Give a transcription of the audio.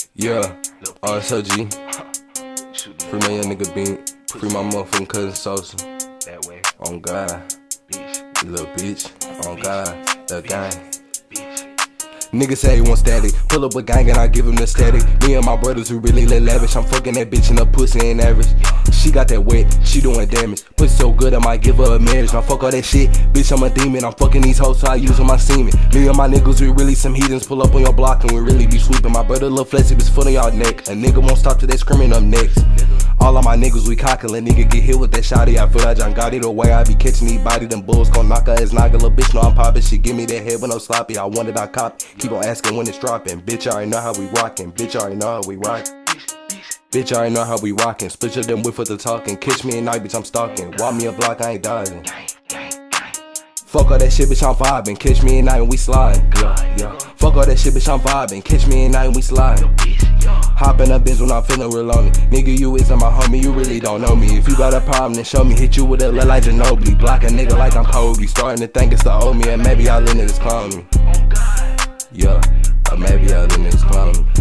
Yeah, RSOG. Free my young nigga Beat. Free my motherfucking cousin Sosa. On God. You little bitch. On God. The gang. Niggas say he want static. Pull up a gang and I give him the static. Me and my brothers who really live lavish. I'm fucking that bitch and the pussy ain't average. She got that wet, she doing damage. Pussy so good I might give her a marriage. Now fuck all that shit, bitch I'm a demon. I'm fucking these hoes so I use my semen. Me and my niggas we really some heathens. Pull up on your block and we really be sweeping. My brother little flexy bitch foot on y'all neck. A nigga won't stop till they screaming up next. All of my niggas we cockin', let nigga get hit with that shotty. I feel like John Gotti the way I be catching these body. Them bulls gon' knock her ass naga. Little bitch know I'm poppin'. She give me that head when I'm sloppy. I want it, I cop. Keep on asking when it's dropping. Bitch I already know how we rockin'. Bitch I already know how we rock. Bitch I already know how we rockin'. Split your them with for the talking. Catch me at night, bitch I'm stalking. Walk me a block, I ain't dodging. Fuck all that shit, bitch I'm vibing. Catch me at night and we sliding. Yeah. Fuck all that shit, bitch I'm vibing. Catch me at night and we sliding. Hop in a bitch when I'm feeling real lonely. Nigga, you isn't my homie, you really don't know me. If you got a problem, then show me. Hit you with a little like Ginobili. Block a nigga like I'm Kobe. Starting to think it's the old me, and maybe all the niggas clone me. Yeah, or maybe all the niggas clone me.